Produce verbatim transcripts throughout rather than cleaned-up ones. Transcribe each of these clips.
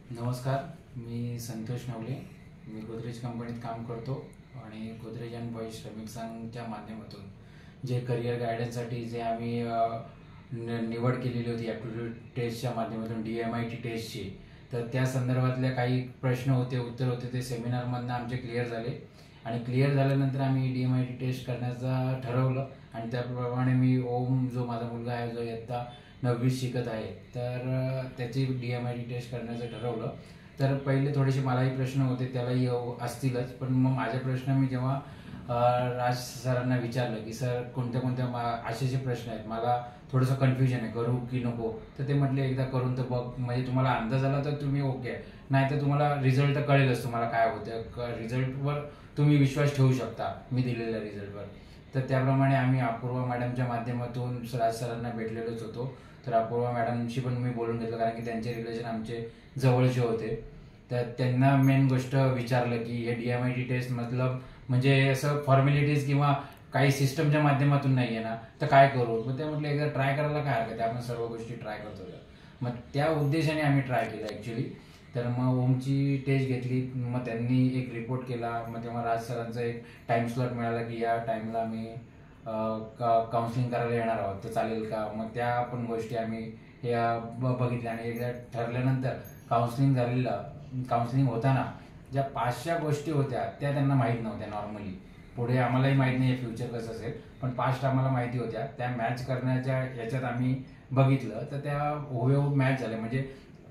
नमस्कार, मी संतोष नवले. मी गोदरेज कंपनीत काम करतो आणि गोदरेज अँड बॉईज श्रमिक संघच्या माध्यमातून जे करिअर गायडन्ससाठी जे आम्ही निवड केलेली होती ॲप्टिट्यूड टेस्टच्या माध्यमातून डी एम आय टी टेस्टची, तर त्या संदर्भातले काही प्रश्न होते, उत्तर होते, ते सेमिनारमधनं आमचे क्लिअर झाले आणि क्लिअर झाल्यानंतर आम्ही D M I T test करण्याचं ठरवलं आणि त्याप्रमाणे मी ओम जो माझा मुलगा आहे जो इयत्ता नववीत शिकत आहे, तर त्याची D M I T test करण्याचं ठरवलं. तर पहिले थोडेसे मलाही प्रश्न होते, त्यालाही असतीलच, पण मग माझे प्रश्न मी जेव्हा राज सरांना विचारलं की सर कोणत्या कोणत्या असे प्रश्न आहेत, मला थोडंसं कन्फ्युजन आहे, करू की नको, तर ते म्हटले एकदा करून तर बघ, म्हणजे तुम्हाला अंदाज आला तर तुम्ही ओके, नाही तर तुम्हाला रिझल्ट तर कळेलच तुम्हाला काय होतं, रिझल्टवर तुम्ही विश्वास ठेवू शकता मी दिलेल्या रिझल्टवर. तर त्याप्रमाणे आम्ही अपूर्वा मॅडमच्या माध्यमातून राज सरांना भेटलेलोच होतो. तर अपूर्वा मॅडमशी पण मी बोलून घेतलं, कारण की त्यांचे रिलेशन आमचे जवळचे होते. तर त्यांना मेन गोष्ट विचारलं की हे D M I T test मतलब म्हणजे असं फॉर्मॅलिटीज किंवा काही सिस्टमच्या माध्यमातून नाही आहे ना, तर काय करू. मग ते म्हटलं एकदा ट्राय करायला काय हरकत आहे, आपण सर्व गोष्टी ट्राय करतो. मग त्या उद्देशाने आम्ही ट्राय केलं ॲक्च्युली. तर मग ओमची टेस्ट घेतली, मग त्यांनी एक रिपोर्ट केला. मग तेव्हा राज सरांचा एक टाइम स्लॉट मिळाला की या टाइमला आम्ही काउन्सिलिंग करायला येणार आहोत, तर चालेल का. मग त्या पण गोष्टी आम्ही या बघितल्या आणि एकदा ठरल्यानंतर काउन्सिलिंग झालेलं काउन्सिलिंग होताना ज्या पाचशा गोष्टी होत्या त्या त्यांना माहीत नव्हत्या. नॉर्मली पुढे आम्हालाही माहीत नाही फ्युचर कसं असेल, पण पास्ट आम्हाला माहिती होत्या. त्या मॅच करण्याच्या याच्यात आम्ही बघितलं तर त्या हुबेहूब मॅच झाल्या. म्हणजे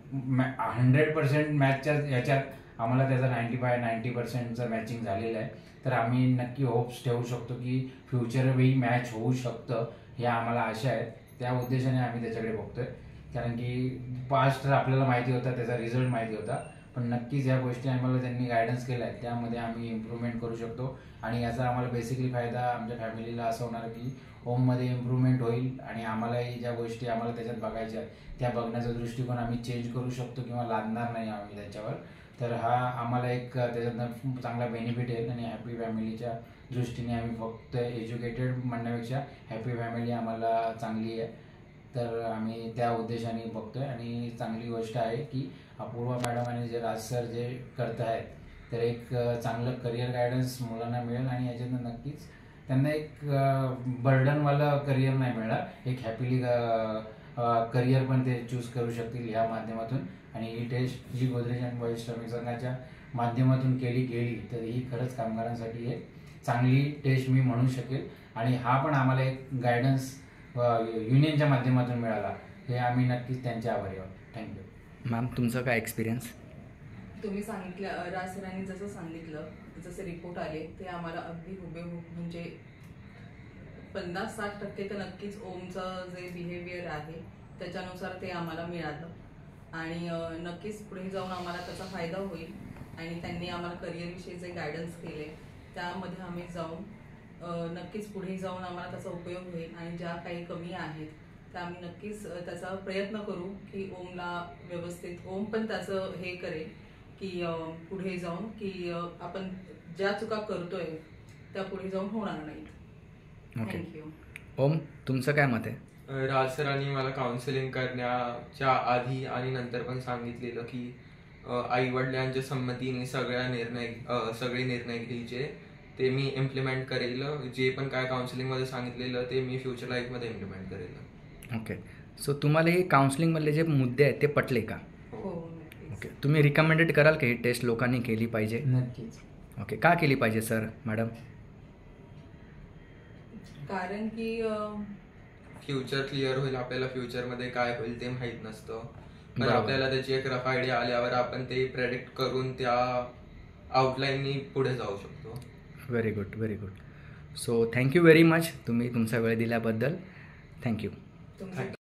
हंड्रेड पर्सेंट मॅचच्या याच्यात आम्हाला त्याचा नाईन्टी फाय नाईन्टी पर्सेंटचं मॅचिंग झालेलं आहे. तर आम्ही नक्की होप्स ठेवू शकतो की फ्युचरही मॅच होऊ शकतं, हे आम्हाला आशा आहे. त्या उद्देशाने आम्ही त्याच्याकडे बघतोय, कारण की पास्ट तर आपल्याला माहिती होता, त्याचा रिझल्ट माहिती होता, पण नक्कीच या गोष्टी आम्हाला त्यांनी गायडन्स केल्या आहेत, त्यामध्ये आम्ही इम्प्रूव्हमेंट करू शकतो. आणि याचा आम्हाला बेसिकली फायदा आमच्या फॅमिलीला असं होणार की होममध्ये इम्प्रूव्हमेंट होईल आणि आम्हालाही ज्या गोष्टी आम्हाला त्याच्यात बघायच्या आहेत त्या बघण्याचा दृष्टिकोन आम्ही चेंज करू शकतो किंवा लादणार नाही आम्ही त्याच्यावर. तर हा आम्हाला एक त्याच्यातनं चांगला बेनिफिट आहे. आणि हॅपी फॅमिलीच्या दृष्टीने आम्ही फक्त एज्युकेटेड म्हणण्यापेक्षा हॅपी फॅमिली आम्हाला चांगली आहे, तर आम्ही त्या उद्देशाने बघतोय. आणि चांगली गोष्ट आहे की अपूर्वा मॅडम आणि जे राज सर जे करत आहेत, तर एक चांगलं करिअर गायडन्स मुलांना मिळेल आणि याच्यातनं नक्कीच त्यांना एक बर्डनवाला करिअर नाही मिळणार, एक हॅपीली करिअर पण ते चूज करू शकतील ह्या माध्यमातून. आणि ही टेस्ट जी गोदरेज अँड बॉईज श्रमिक संघाच्या माध्यमातून केली गेली तर ही खरंच कामगारांसाठी एक चांगली टेस्ट मी म्हणू शकेल. आणि हा पण आम्हाला एक गायडन्स युनियनच्या माध्यमातून मिळाला, हे आम्ही नक्कीच त्यांचे आभारी आहोत. Thank you ma'am. तुमचा काय एक्सपिरियन्स. तुम्ही सांगितलं, राज सरांनी जसं सांगितलं, जसे रिपोर्ट आले ते आम्हाला अगदी हुबेहूब म्हणजे पन्नास साठ टक्के तर नक्कीच ओमचं जे बिहेवियर आहे त्याच्यानुसार ते आम्हाला मिळालं. आणि नक्कीच पुढे जाऊन आम्हाला त्याचा फायदा होईल. आणि त्यांनी आम्हाला करिअरविषयी जे गायडन्स केले त्यामध्ये आम्ही जाऊन नक्कीच पुढे जाऊन आम्हाला त्याचा उपयोग होईल. आणि ज्या काही कमी आहेत त्या आम्ही नक्कीच त्याचा प्रयत्न करू की ओमला व्यवस्थित, ओम पण त्याचं हे करेल की पुढे जाऊन की आपण ज्या चुका करतोय त्या पुढे जाऊन होणार नाहीत. थँक्यू. ओम, तुमचं काय मत आहे. राज सरांनी मला काउन्सिलिंग करण्याच्या आधी आणि नंतर पण सांगितलेलं की आई वडिलांच्या संमतीने सगळ्या निर्णय सगळे निर्णय घ्यायचे, ते मी इम्प्लिमेंट करेल. जे पण काय काउन्सिलिंगमध्ये सांगितलेलं ते मी फ्युचर लाईफमध्ये इम्प्लिमेंट करेल. ओके. सो तुम्हाला हे काउन्सिलिंगमधले जे मुद्दे आहेत ते पटले का. हो. ओके. तुम्ही रिकमेंडेड कराल की ही टेस्ट लोकांनी केली पाहिजे. नक्कीच. ओके. का केली पाहिजे सर मॅडम. कारण की फ्युचर क्लिअर होईल, आपल्याला फ्युचरमध्ये काय होईल ते माहीत नसतं, पण आपल्याला त्याची एक रफ आयडिया आल्यावर आपण ते प्रेडिक्ट करून त्या आउटलाईननी पुढे जाऊ शकतो. Very good, very good. So thank you very much, तुम्ही तुमचा वेळ दिल्याबद्दल. थँक्यू.